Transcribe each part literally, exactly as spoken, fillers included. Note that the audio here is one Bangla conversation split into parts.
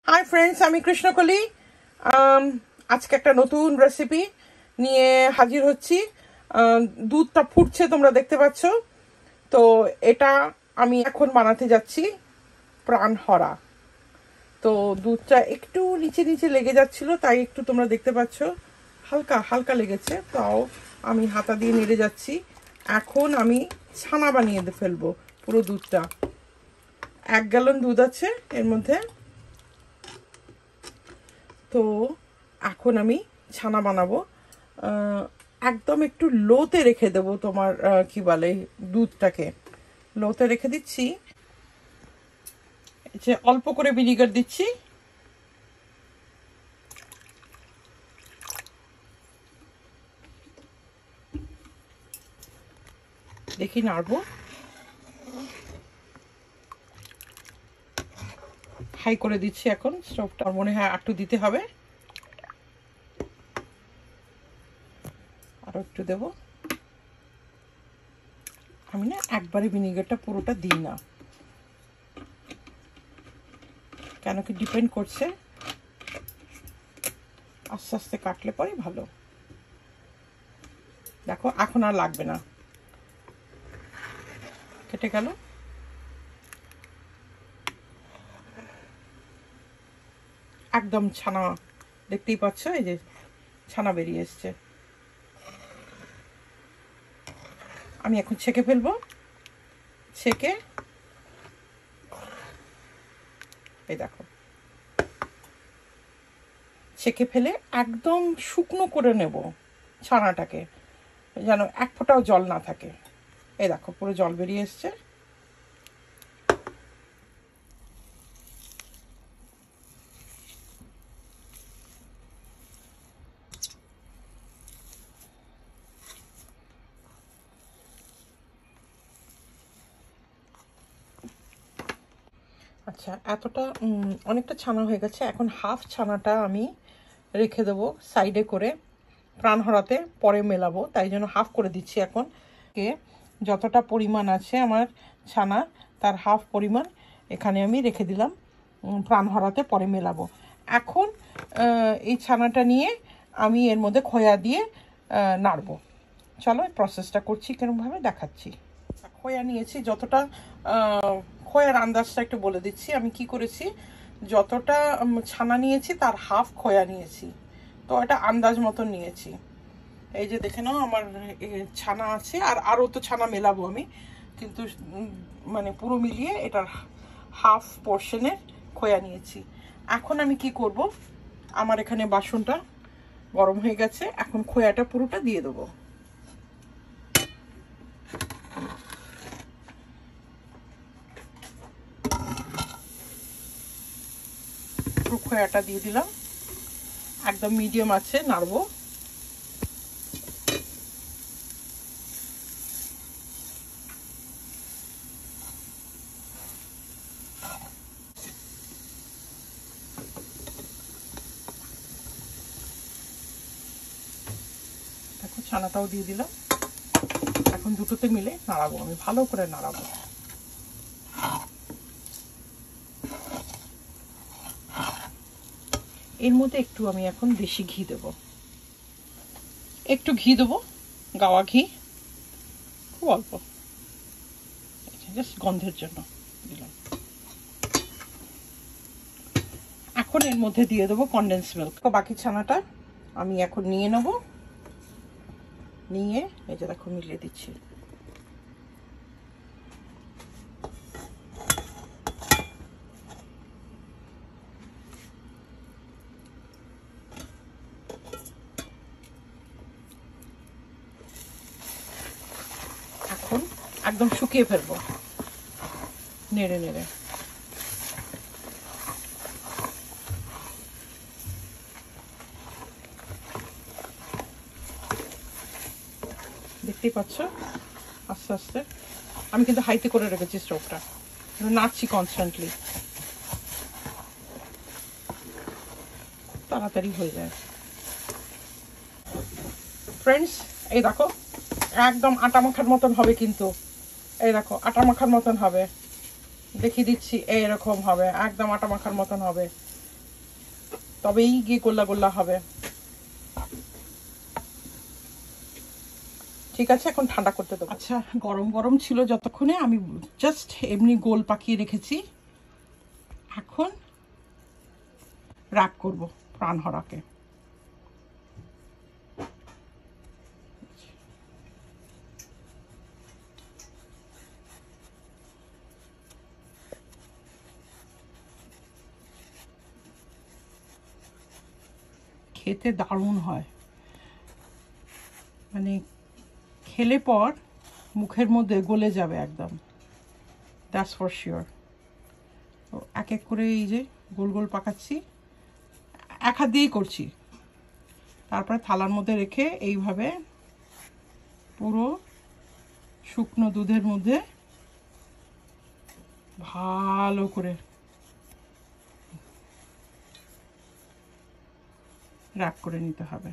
হাই ফ্রেন্ডস, আমি কৃষ্ণকলি। আজকে একটা নতুন রেসিপি নিয়ে হাজির হচ্ছি। দুধটা ফুটছে, তোমরা দেখতে পাচ্ছ। তো এটা আমি এখন বানাতে যাচ্ছি প্রাণহরা। তো দুধটা একটু নিচে নিচে লেগে যাচ্ছিল, তাই একটু তোমরা দেখতে পাচ্ছ হালকা হালকা লেগেছে। তাও আমি হাতা দিয়ে নেড়ে যাচ্ছি। এখন আমি ছানা বানিয়ে ফেলবো পুরো দুধটা। এক গ্যালন দুধ আছে এর মধ্যে। তো এখন আমি ছানা বানাবো। একদম একটু লোতে রেখে দেবো, তোমার কি বলে, দুধটাকে লোতে রেখে দিচ্ছি। যে অল্প করে ভিনিগার দিচ্ছি। দেখি নাড়বো। হাই করে দিচ্ছি এখন স্টোভটা, মনে হয় একটু দিতে হবে, আরো একটু দেব। আমি না একবারে ভিনিগারটা পুরোটা দিই না, কেন কি ডিপেন্ড করছে, আস্তে আস্তে কাটলে পরে ভালো। দেখো এখন আর লাগবে না, কেটে গেল। একদম ছানা, দেখতেই পাচ্ছ, এই যে ছানা বেরিয়ে এসছে। আমি এখন ছেঁকে ফেলবো। ছেঁকে এই দেখো, ছেঁকে ফেলে একদম শুকনো করে নেব ছানাটাকে, যেন এক ফোঁটাও জল না থাকে। এই দেখো পুরো জল বেরিয়ে এসছে। আচ্ছা, এতটা অনেকটা ছানা হয়ে গেছে। এখন হাফ ছানাটা আমি রেখে দেবো সাইডে করে, প্রাণহরাতে পরে মেলাবো, তাই জন্য হাফ করে দিচ্ছি। এখন যতটা পরিমাণ আছে আমার ছানা, তার হাফ পরিমাণ এখানে আমি রেখে দিলাম, প্রাণহরাতে পরে মেলাবো। এখন এই ছানাটা নিয়ে আমি এর মধ্যে খোয়া দিয়ে নাড়বো। চলো প্রসেসটা করছি কেরমভাবে দেখাচ্ছি। খোয়া নিয়েছি যতটা, খোয়ার আন্দাজটা একটু বলে দিচ্ছি। আমি কি করেছি, যতটা ছানা নিয়েছি তার হাফ খোয়া নিয়েছি। তো এটা আন্দাজ মতন নিয়েছি। এই যে দেখে নাও আমার ছানা আছে, আর আরও তো ছানা মেলাবো আমি, কিন্তু মানে পুরো মিলিয়ে এটার হাফ পোর্শনের খোয়া নিয়েছি। এখন আমি কি করব, আমার এখানে বাসনটা গরম হয়ে গেছে। এখন খোয়াটা পুরোটা দিয়ে দেবো। পুরো খোয়াটা দিয়ে দিলাম, একদম মিডিয়াম আছে নাড়বো। দেখো ছানাটাও দিয়ে দিলাম। এখন দুটোতে মিলে নাড়াবো, আমি ভালো করে নাড়াবো। এর মধ্যে একটু আমি এখন বেশি ঘি দেব, একটু ঘি দেবো, গাওয়া ঘি, খুব অল্প, জাস্ট গন্ধের জন্য দিলাম। এখন এর মধ্যে দিয়ে দেবো কনডেন্স মিল্ক। বাকি ছানাটা আমি এখন নিয়ে নেব, নিয়ে এই যে দেখো মিলিয়ে দিচ্ছি। এখন একদম শুকিয়ে ফেলবো নেড়ে নেড়ে। দেখতেই পাচ্ছ আস্তে আস্তে। আমি কিন্তু হাইতে করে রেখেছি স্টোভটা, নাড়ছি কনস্ট্যান্টলি, তাড়াতাড়ি হয়ে যায়। ফ্রেন্ডস, এই দেখো একদম আটা মাখার মতন হবে, কিন্তু এই দেখো আটা মাখার মতন হবে, দেখিয়ে দিচ্ছি, এইরকম হবে, একদম আটা মাখার মতন হবে। তবেই গিয়ে গোল্লা গোল্লা হবে। ঠিক আছে, এখন ঠান্ডা করতে দেবো। আচ্ছা, গরম গরম ছিল যতক্ষণে আমি জাস্ট এমনি গোল পাকিয়ে রেখেছি। এখন র্যাপ করব প্রাণহরাকে। খেতে দারুণ হয়, মানে খেলে পর মুখের মধ্যে গলে যাবে একদম, দ্যাটস ফর শিওর। তো এক এক করে এই যে গোল গোল পাকাচ্ছি, এক হাত দিয়েই করছি। তারপরে থালার মধ্যে রেখে এইভাবে পুরো শুকনো দুধের মধ্যে ভালো করে র্যাপ করে নিতে হবে।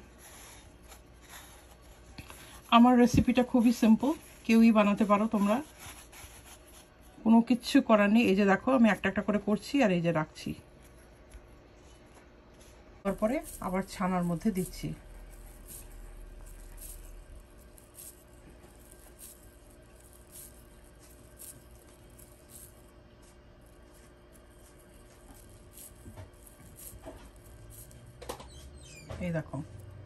আমার রেসিপিটা খুবই সিম্পল, কেউই বানাতে পারো তোমরা, কোনো কিচ্ছু করার নেই। এই যে দেখো আমি একটা একটা করে করছি আর এই যে রাখছি, তারপরে আবার ছানার মধ্যে দিচ্ছি। এই দেখো,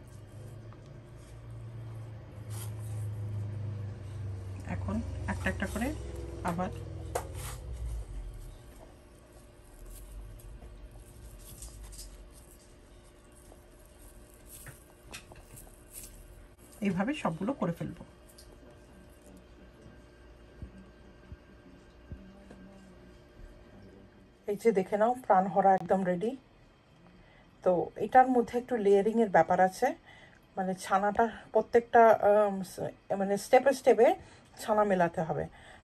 এখন একটা একটা করে আবার এইভাবে সবগুলো করে ফেলবো। এই যে দেখে নাও, প্রাণহরা একদম রেডি। তো এটার মধ্যে একটু লেয়ারিংয়ের ব্যাপার আছে, মানে ছানাটা প্রত্যেকটা মানে স্টেপে স্টেপে ছানা মেলাতে হবে।